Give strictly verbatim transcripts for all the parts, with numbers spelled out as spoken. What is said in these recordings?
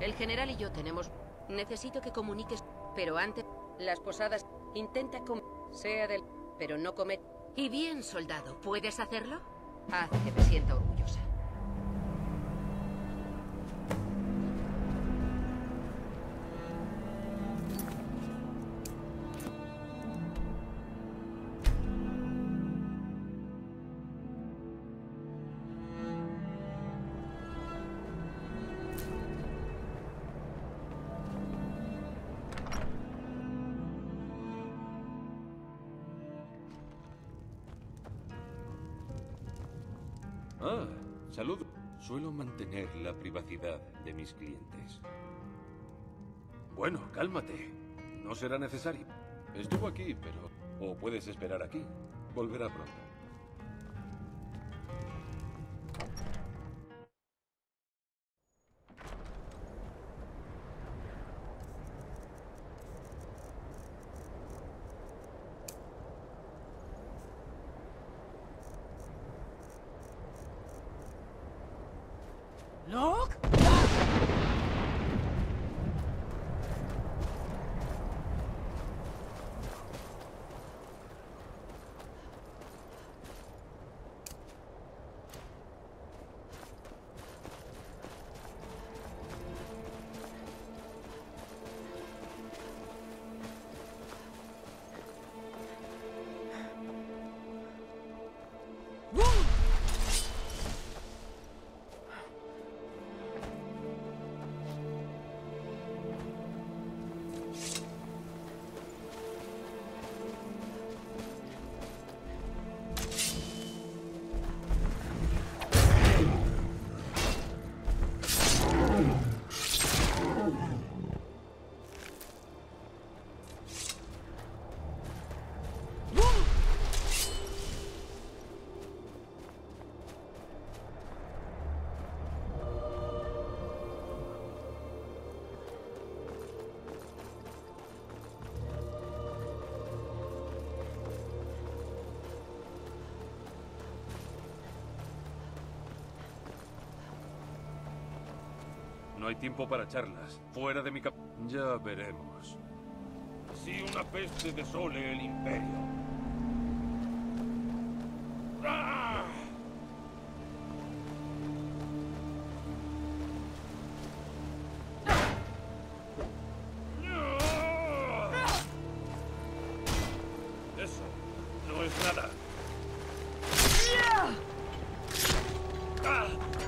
El general y yo tenemos... Necesito que comuniques... Pero antes, las posadas... Intenta com... Sea del... Pero no comer... Y bien, soldado, ¿puedes hacerlo? Haz que me sienta orgullosa. Ah, saludo. Suelo mantener la privacidad de mis clientes. Bueno, cálmate. No será necesario. Estuvo aquí, pero... O puedes esperar aquí. Volverá pronto. Look! No hay tiempo para charlas. Fuera de mi cap... Ya veremos. Si una peste desole el imperio. ¡Ah! Eso no es nada. ¡Ah!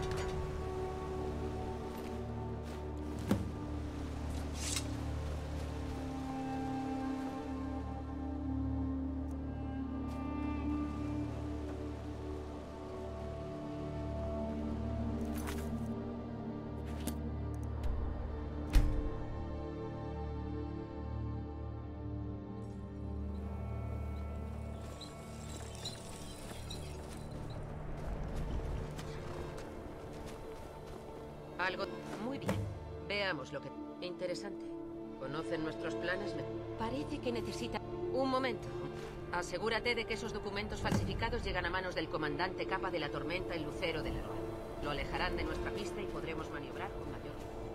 Algo... Muy bien. Veamos lo que... Interesante. ¿Conocen nuestros planes? Me... Parece que necesita... Un momento. Asegúrate de que esos documentos falsificados llegan a manos del comandante Capa de la Tormenta, el Lucero de la Loa. Lo alejarán de nuestra pista y podremos maniobrar con mayor...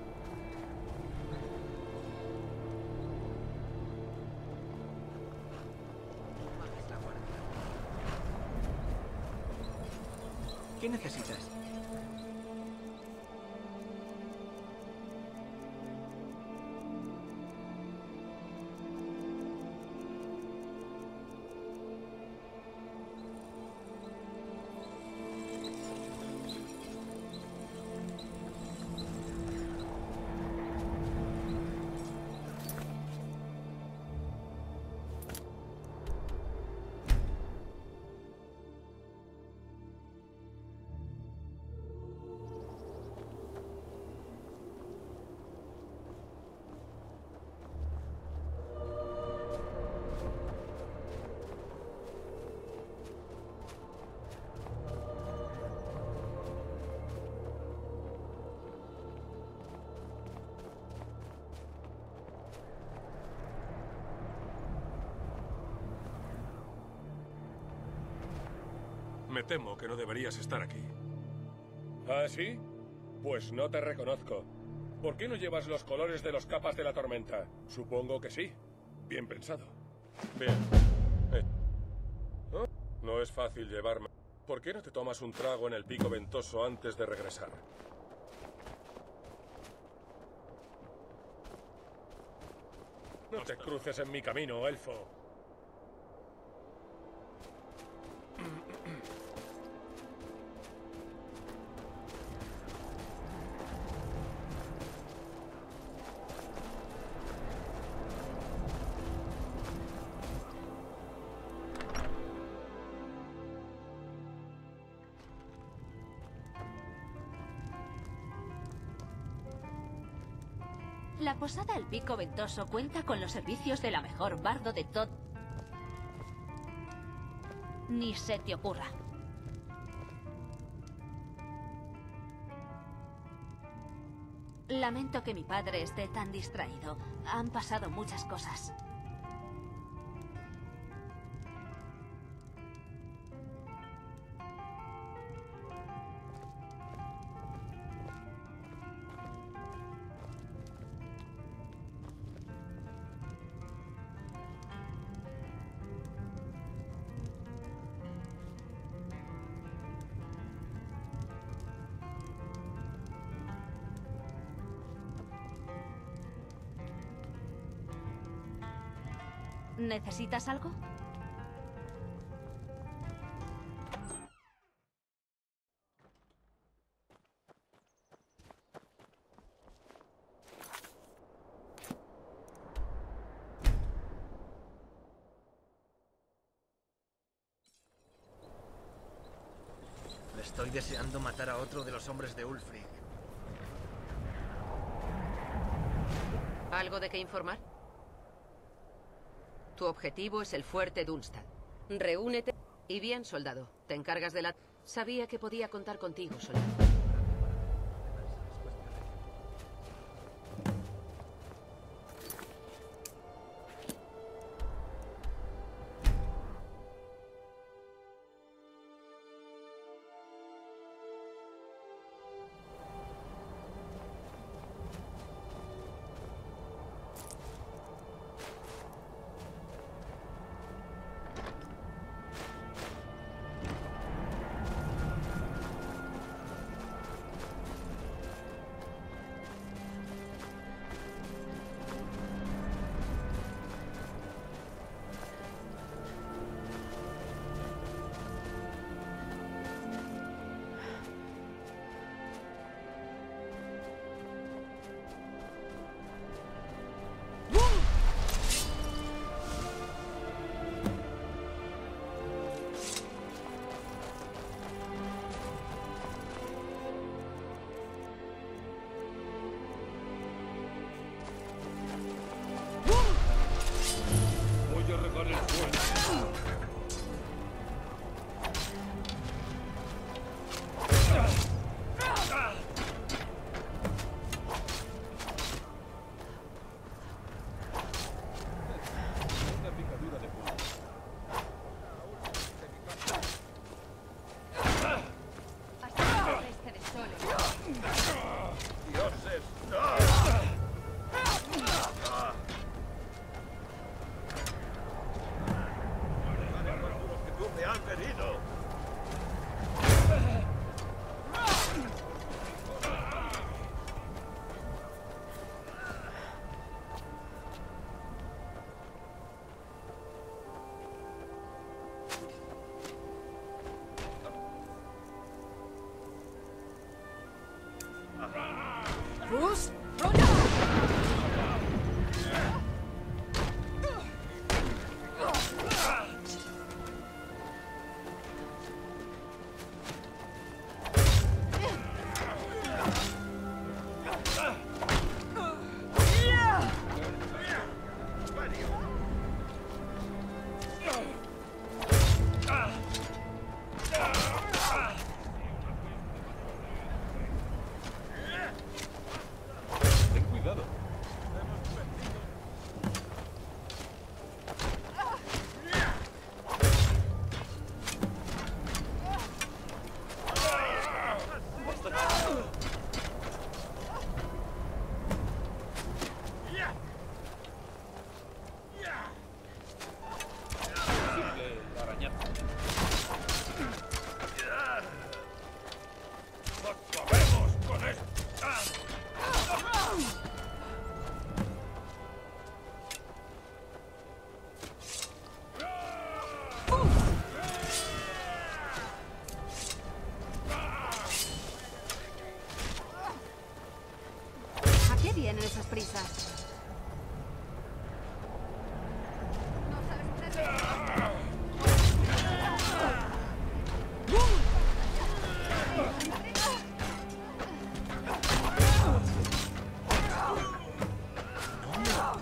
¿Qué necesitas? Me temo que no deberías estar aquí. ¿Ah, sí? Pues no te reconozco. ¿Por qué no llevas los colores de los capas de la tormenta? Supongo que sí. Bien pensado. Bien. Eh. ¿No? No es fácil llevarme. ¿Por qué no te tomas un trago en el pico ventoso antes de regresar? No te cruces en mi camino, elfo. La posada El Pico Ventoso cuenta con los servicios de la mejor bardo de todo. Ni se te ocurra. Lamento que mi padre esté tan distraído. Han pasado muchas cosas. ¿Necesitas algo? Estoy deseando matar a otro de los hombres de Ulfric. ¿Algo de qué informar? Tu objetivo es el fuerte Dunstad. Reúnete. Y bien, soldado. Te encargas de la... Sabía que podía contar contigo, soldado. Voy a regar el suelo. Una picadura de pulpo. Hasta el este de sol. ¡Dioses!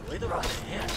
puedo creer.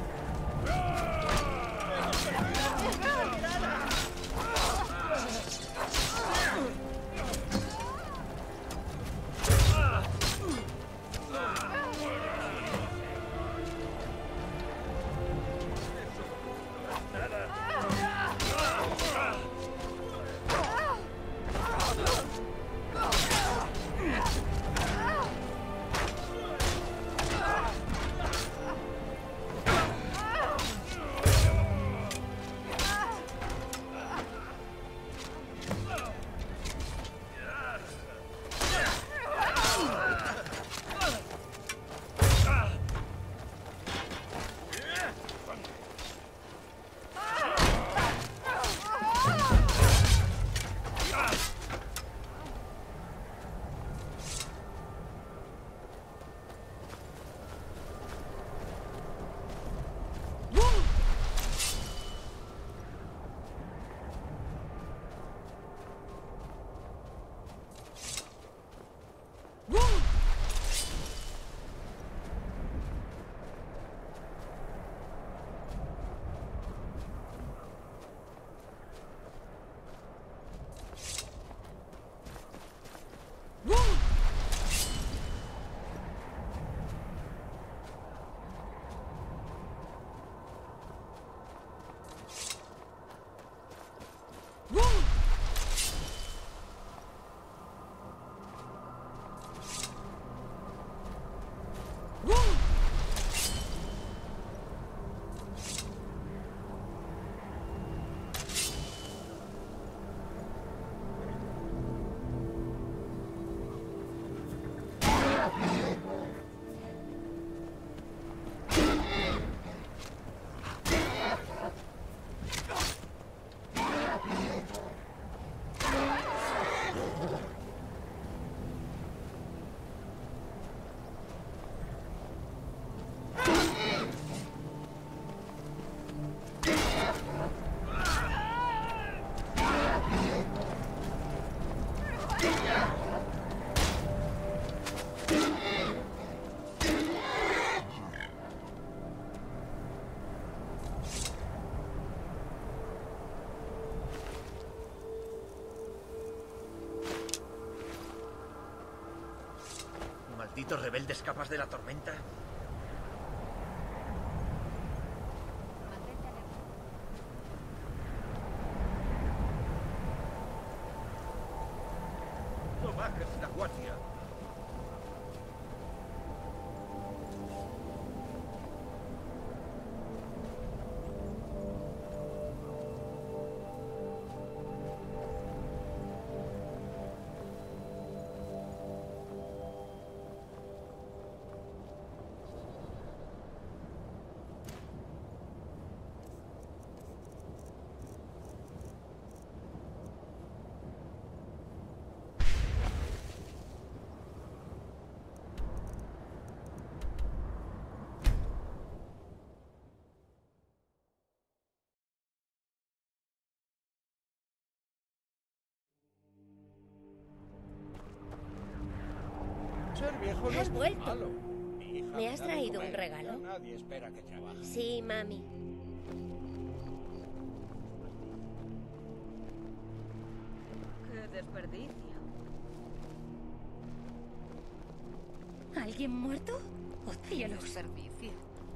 Malditos rebeldes capas de la tormenta. No bajes la guardia. Ser viejo no ¿Has es vuelto? malo. Mi hija ¿Me has da de traído un comer. regalo? Ya nadie espera que trabaje. Sí, mami. ¡Qué desperdicio! ¿Alguien muerto? ¡Oh, cielos! Desperdicio.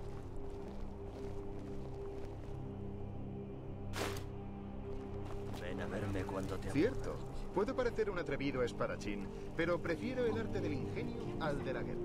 Ven a verme cuando te Cierto. Puede parecer un atrevido espadachín, pero prefiero el arte del ingenio al de la guerra.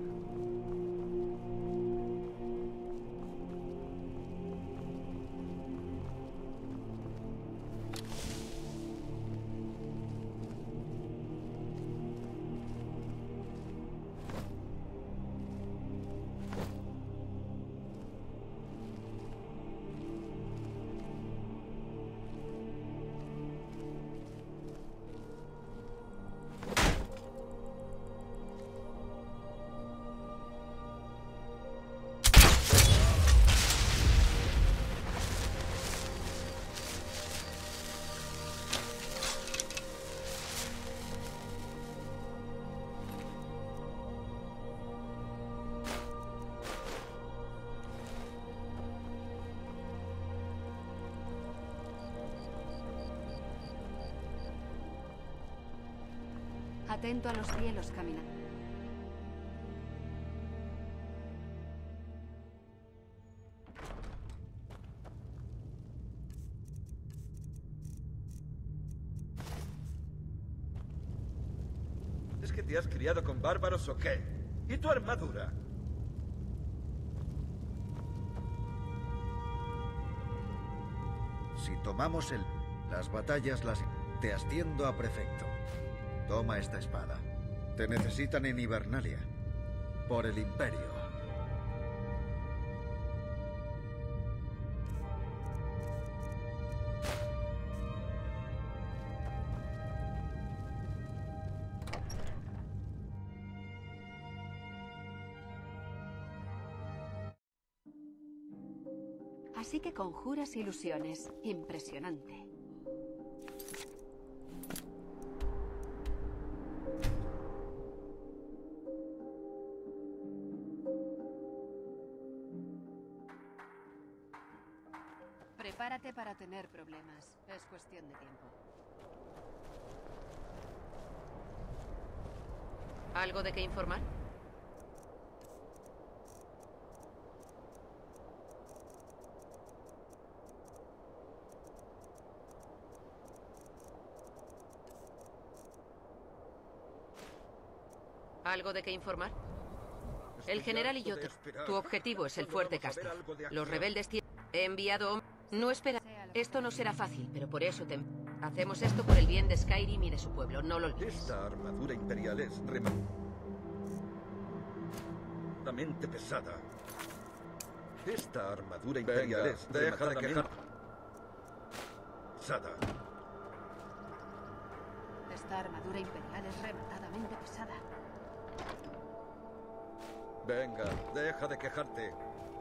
Atento a los cielos, caminante. ¿Es que te has criado con bárbaros o qué? ¿Y tu armadura? Si tomamos el... Las batallas las... Te asciendo a prefecto. Toma esta espada. Te necesitan en Hibernalia. Por el Imperio. Así que conjuras ilusiones. Impresionante. Prepárate para tener problemas. Es cuestión de tiempo. ¿Algo de qué informar? ¿Algo de qué informar? El general y yo, te... tu objetivo es el fuerte Castor. Los rebeldes tienen... He enviado hombres... No espera... Esto no será fácil, pero por eso te... Hacemos esto por el bien de Skyrim y de su pueblo, no lo olvides. Esta armadura imperial es rematadamente pesada. Esta armadura imperial Venga, es deja de rematadamente pesada. Esta armadura imperial es rematadamente pesada. Venga, deja de quejarte.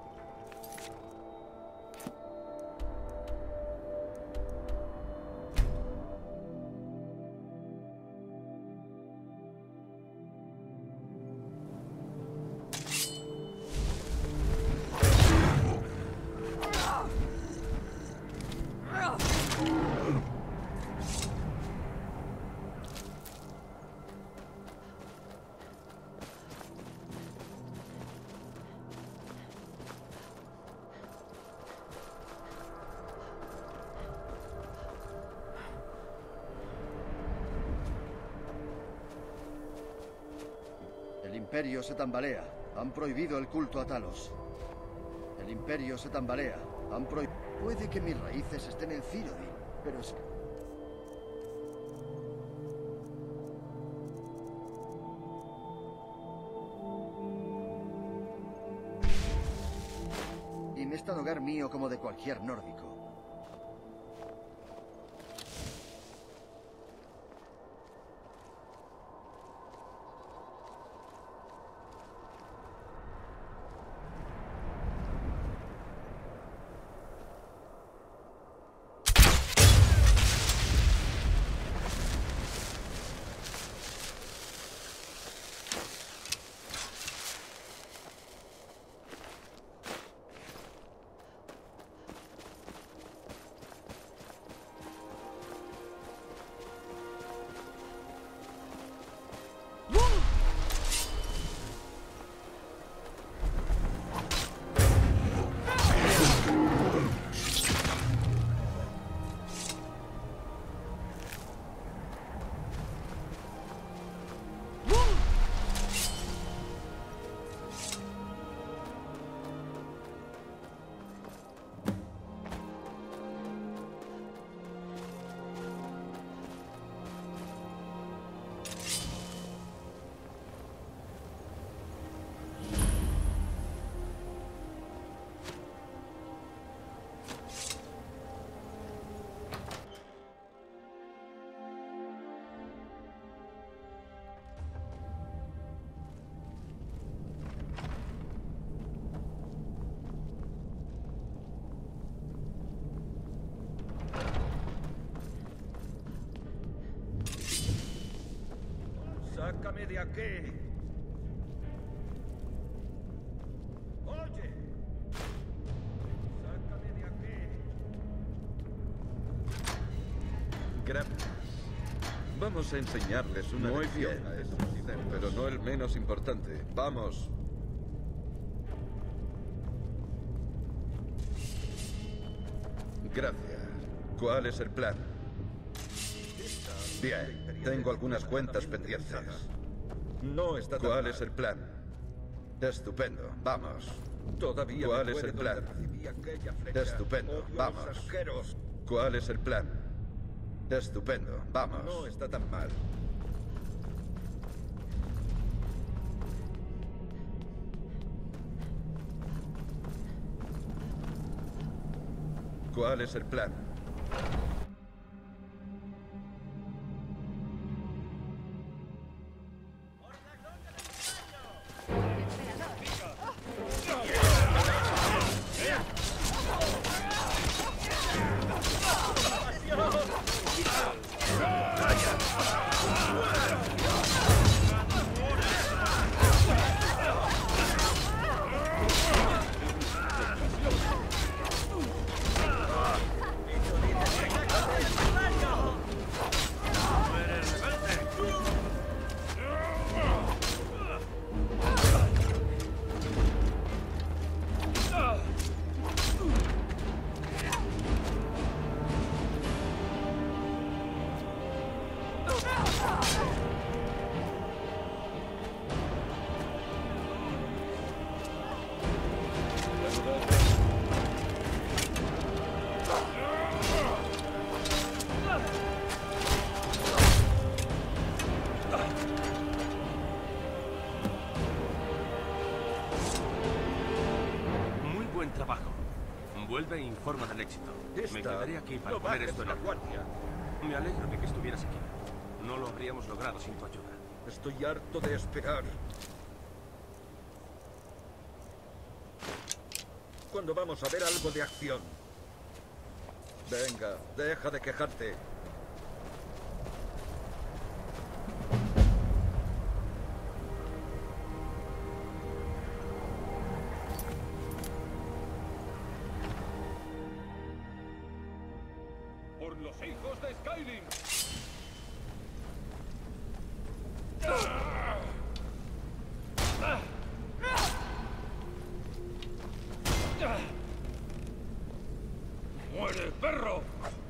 El Imperio se tambalea. Han prohibido el culto a Talos. El Imperio se tambalea. Han prohibido... Puede que mis raíces estén en Cyrodiil, pero es... Y me es tan hogar mío como de cualquier nórdico. ¡Sácame de aquí! ¡Oye! ¡Sácame de aquí! Gracias. Vamos a enseñarles una Muy lección, bien. pero no el menos importante. ¡Vamos! Gracias. ¿Cuál es el plan? Bien, tengo algunas cuentas pendientes. No está tan ¿Cuál mal. es el plan? Estupendo, vamos. Todavía ¿Cuál me es el duele plan? donde recibí aquella flecha. Estupendo, Odio a los vamos. arqueros. ¿Cuál es el plan? Estupendo, vamos. No está tan mal. ¿Cuál es el plan? Muy buen trabajo. Vuelve e informa del éxito. Esta- Me quedaré aquí para no poner bajes esto en la orden. guardia. Me alegro de que estuvieras aquí. No lo habríamos logrado sin tu ayuda. Estoy harto de esperar. ¿Cuándo vamos a ver algo de acción? Venga, deja de quejarte. ¡Por los hijos de Skyrim! ¡Muere, perro!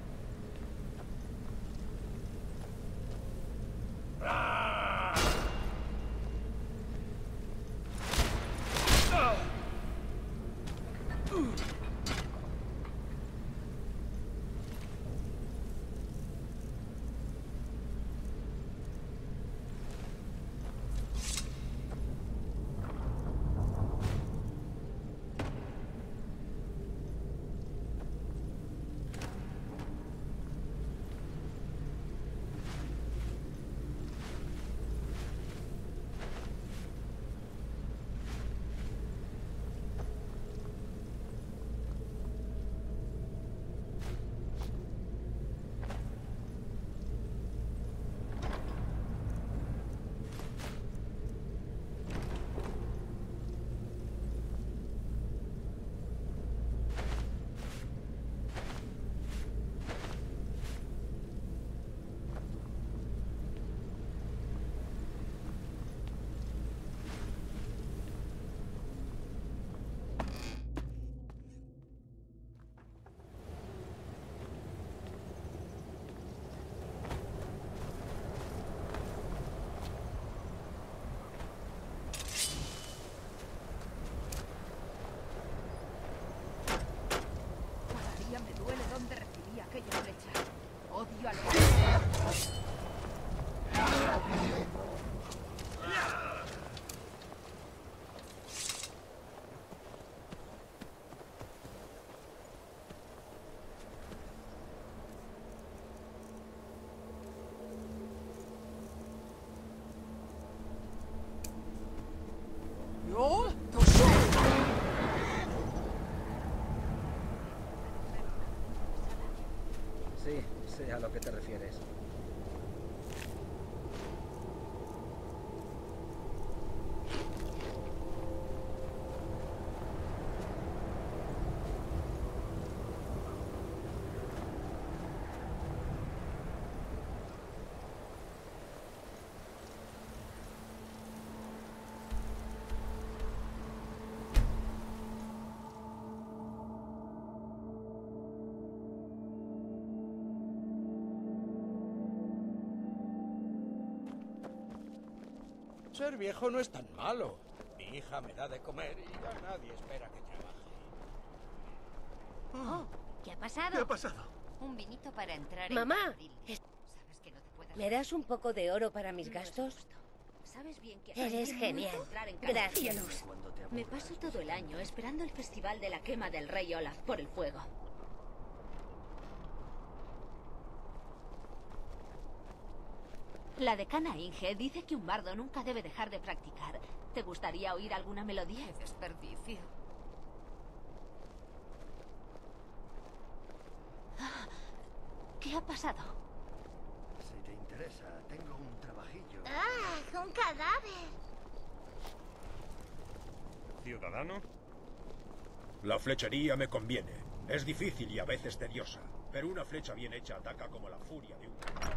Todavía me duele donde recibí aquella flecha. Odio a los... Sí, sé a lo que te refieres. Ser viejo no es tan malo. Mi hija me da de comer y ya nadie espera que trabaje. Oh, ¿qué ha pasado? ¿Qué ha pasado? Un vinito para entrar en Mamá, abril. es- Sabes que no te puedes... ¿me das un poco de oro para mis gastos? Sabes bien que... Eres genial. Entrar en cada- Gracias. Me paso todo el año esperando el festival de la quema del rey Olaf por el fuego. La decana Inge dice que un bardo nunca debe dejar de practicar. ¿Te gustaría oír alguna melodía? ¡Qué desperdicio! ¿Qué ha pasado? Si te interesa, tengo un trabajillo. ¡Ah! ¡Un cadáver! ¿Ciudadano? La flechería me conviene. Es difícil y a veces tediosa, pero una flecha bien hecha ataca como la furia de un dios.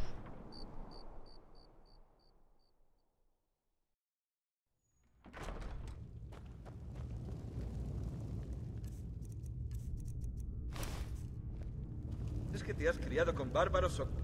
¿Es que te has criado con bárbaros o...?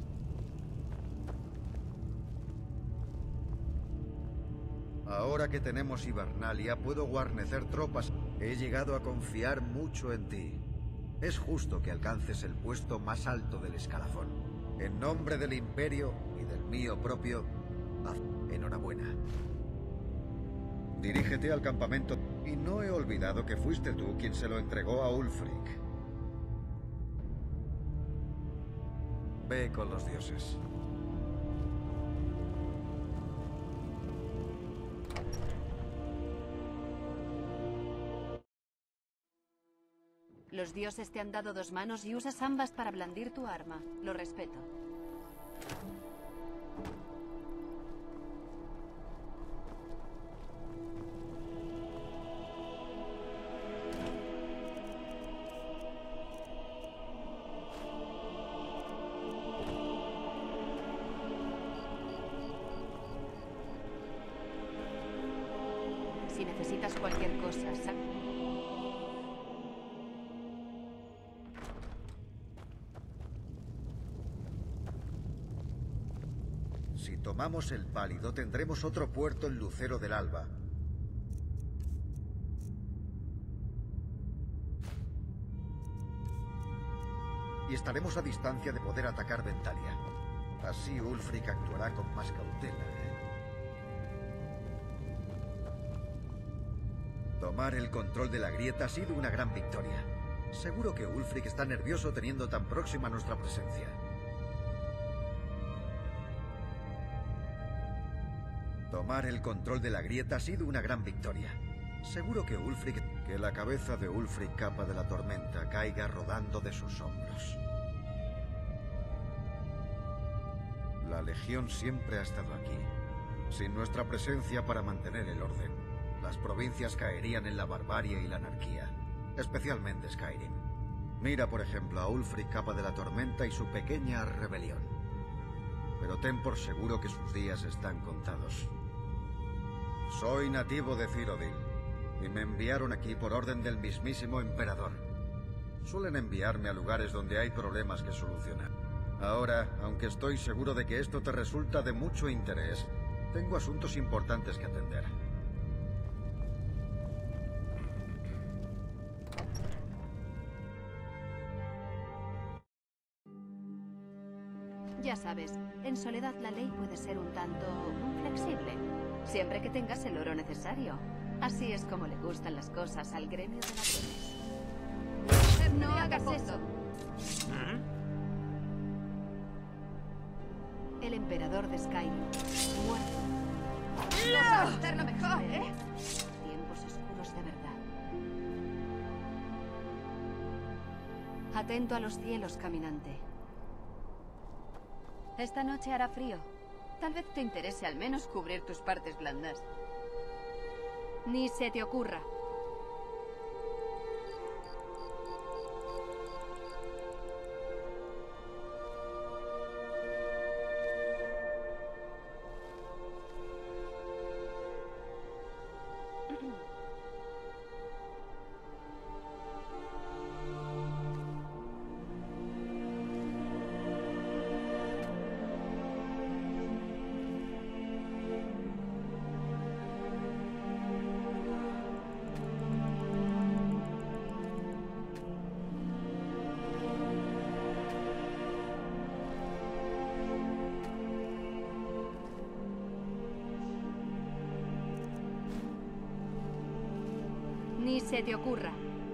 Ahora que tenemos Hibernalia, puedo guarnecer tropas. He llegado a confiar mucho en ti. Es justo que alcances el puesto más alto del escalafón. En nombre del Imperio y del mío propio, haz enhorabuena. Dirígete al campamento. Y no he olvidado que fuiste tú quien se lo entregó a Ulfric. Ve con los dioses. Los dioses te han dado dos manos y usas ambas para blandir tu arma. Lo respeto. Si necesitas cualquier cosa, sa- Si tomamos el Pálido, tendremos otro puerto en Lucero del Alba. Y estaremos a distancia de poder atacar Ventalia. Así Ulfric actuará con más cautela, ¿eh? Tomar el control de la grieta ha sido una gran victoria. Seguro que Ulfric está nervioso teniendo tan próxima nuestra presencia. Tomar el control de la grieta ha sido una gran victoria. Seguro que Ulfric... Que la cabeza de Ulfric Capa de la Tormenta caiga rodando de sus hombros. La Legión siempre ha estado aquí. Sin nuestra presencia para mantener el orden, las provincias caerían en la barbarie y la anarquía. Especialmente Skyrim. Mira, por ejemplo, a Ulfric Capa de la Tormenta y su pequeña rebelión. Pero ten por seguro que sus días están contados. Soy nativo de Cyrodiil, y me enviaron aquí por orden del mismísimo emperador. Suelen enviarme a lugares donde hay problemas que solucionar. Ahora, aunque estoy seguro de que esto te resulta de mucho interés, tengo asuntos importantes que atender. Ya sabes, en soledad la ley puede ser un tanto flexible, siempre que tengas el oro necesario. Así es como le gustan las cosas al gremio de ladrones. No hagas eso. El emperador de Skyrim, muerto. ¡No sabes hacerlo mejor, eh! Tiempos oscuros de verdad. Atento a los cielos, caminante. Esta noche hará frío. Tal vez te interese al menos cubrir tus partes blandas. Ni se te ocurra. se te ocurra.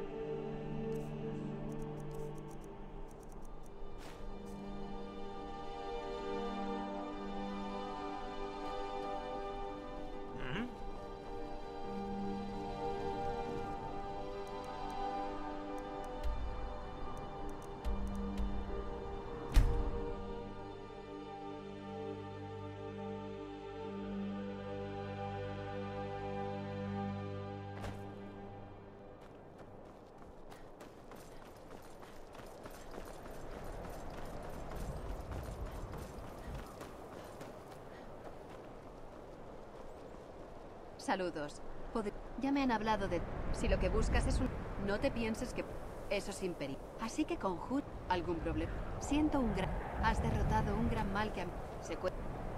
Saludos. Pod- ya me han hablado de... Si lo que buscas es un... No te pienses que... Eso es imperio. Así que con Hood... ¿Algún problema? Siento un gran... Has derrotado un gran mal que a mí... Se cue...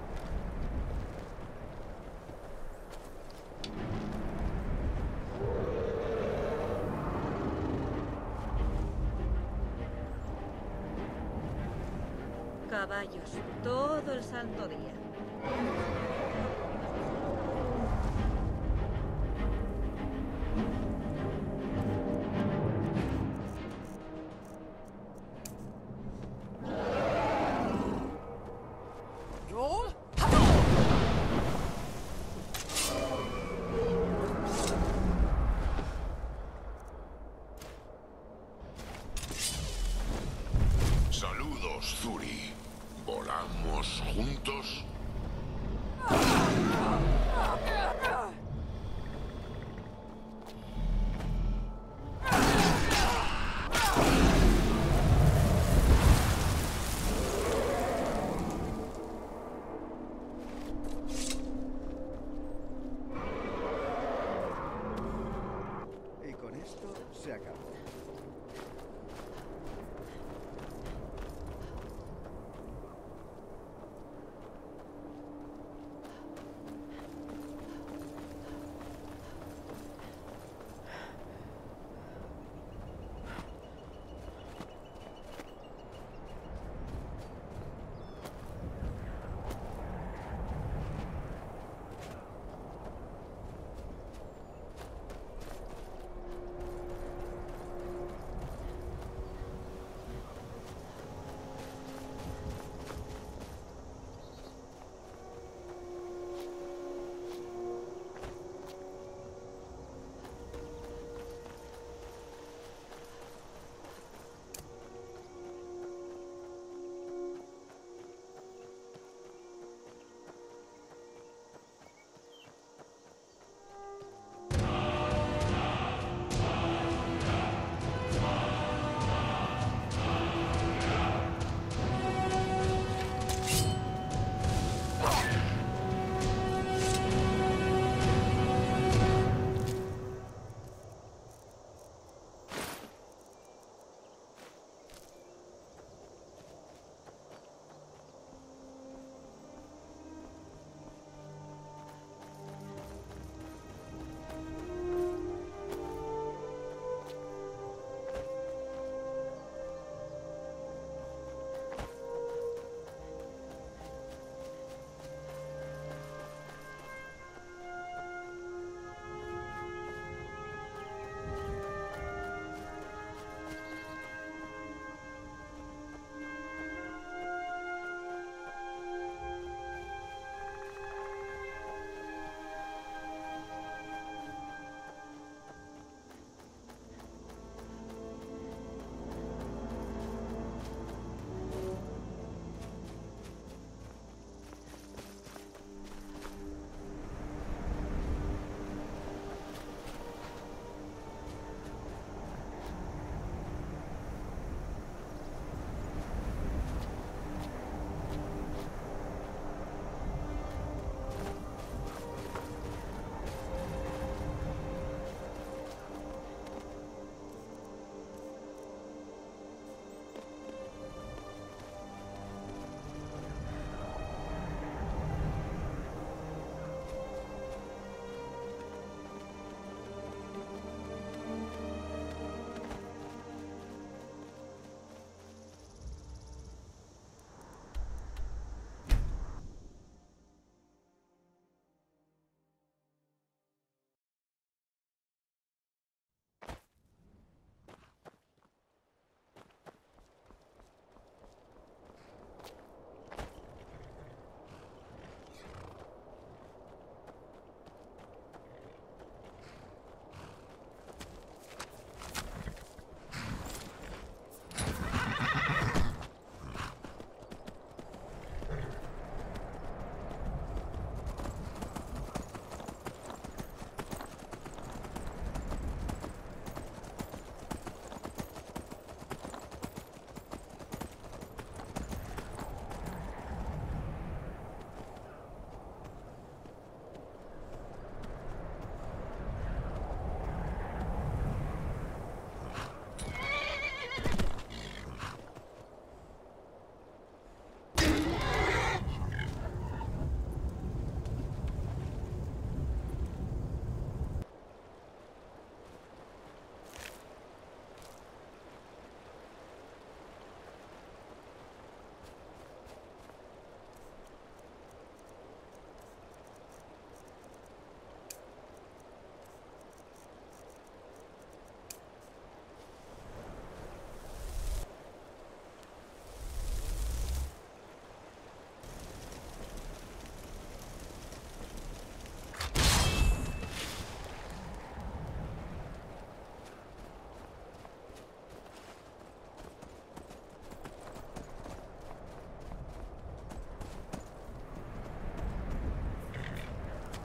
Caballos, todo el santo día. Saludos, Zuri. ¿Volamos juntos? Y con esto se acabó.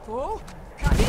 ¡Oh! ¡Caí!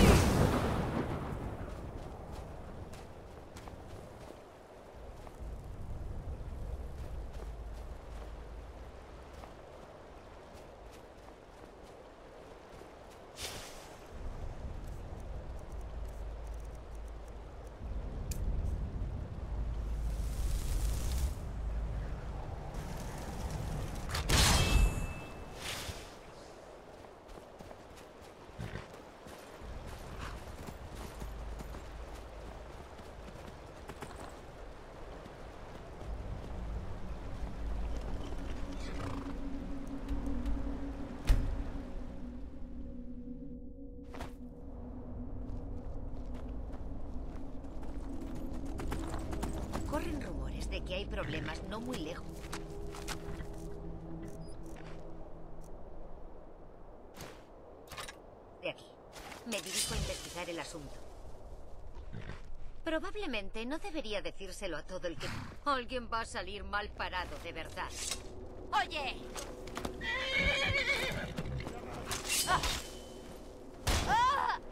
Corren rumores de que hay problemas no muy lejos. De aquí. Me dirijo a investigar el asunto. Probablemente no debería decírselo a todo el que... Alguien va a salir mal parado, de verdad. ¡Oye! ¡Ah! ¡Ah!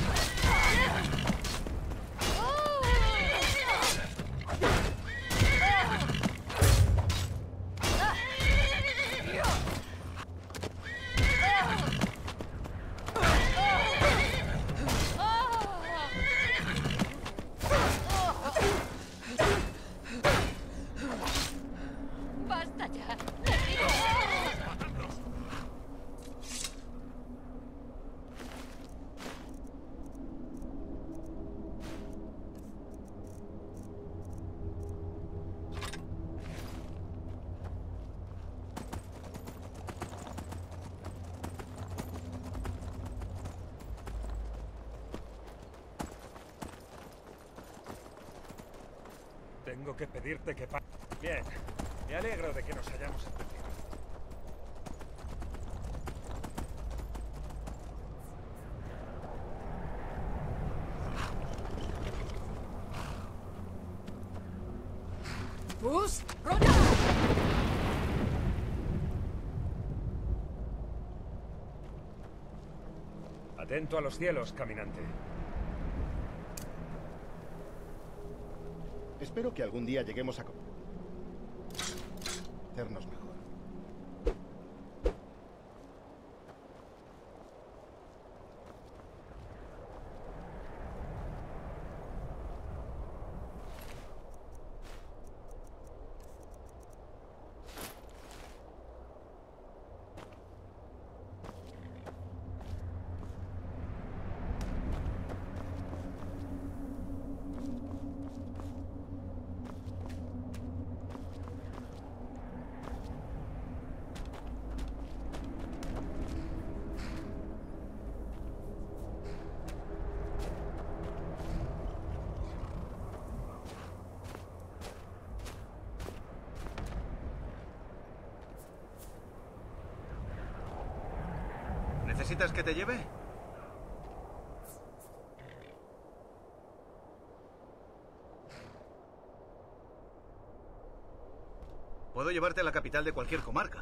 ¡Basta ya! Tengo que pedirte que pa... Bien. Me alegro de que nos hayamos entendido. ¡Bus! ¡Roda! Atento a los cielos, caminante. Espero que algún día lleguemos a hacernos mejor. ¿Necesitas que te lleve? Puedo llevarte a la capital de cualquier comarca.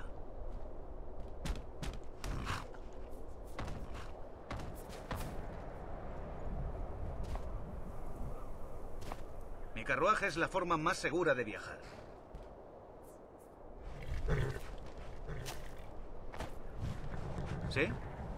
Mi carruaje es la forma más segura de viajar. ¿Sí?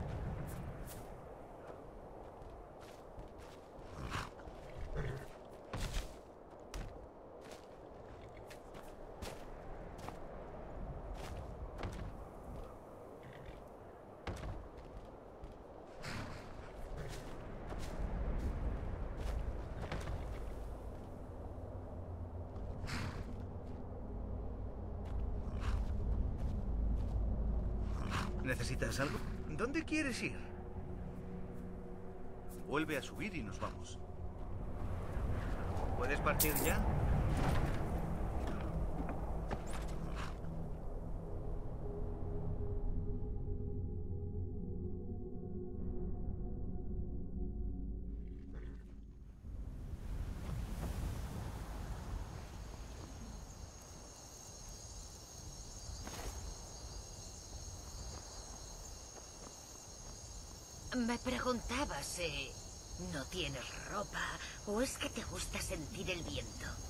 ¿Necesitas algo? ¿Dónde quieres ir? Vuelve a subir y nos vamos. ¿Puedes partir ya? Me preguntaba si no tienes ropa o es que te gusta sentir el viento.